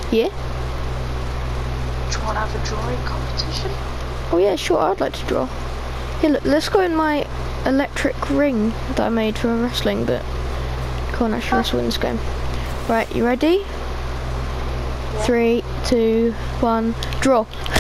Yeah? Do you want to have a drawing competition? Oh yeah, sure, I'd like to draw. Here, look, let's go in my electric ring that I made for wrestling, but can't actually wrestle in this game. Right, you ready? Yeah. 3, 2, 1, draw.